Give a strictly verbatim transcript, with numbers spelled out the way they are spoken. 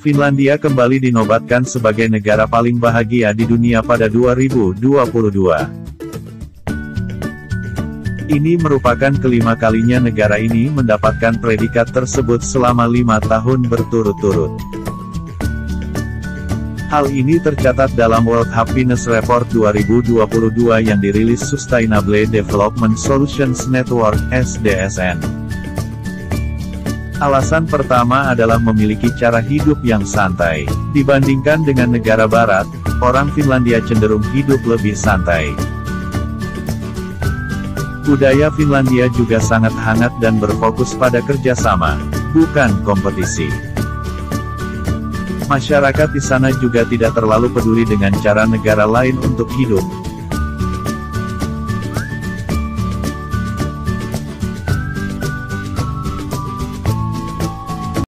Finlandia kembali dinobatkan sebagai negara paling bahagia di dunia pada dua ribu dua puluh dua. Ini merupakan kelima kalinya negara ini mendapatkan predikat tersebut selama lima tahun berturut-turut. Hal ini tercatat dalam World Happiness Report dua ribu dua puluh dua yang dirilis Sustainable Development Solutions Network (S D S N). Alasan pertama adalah memiliki cara hidup yang santai. Dibandingkan dengan negara barat, orang Finlandia cenderung hidup lebih santai. Budaya Finlandia juga sangat hangat dan berfokus pada kerjasama, bukan kompetisi. Masyarakat di sana juga tidak terlalu peduli dengan cara negara lain untuk hidup,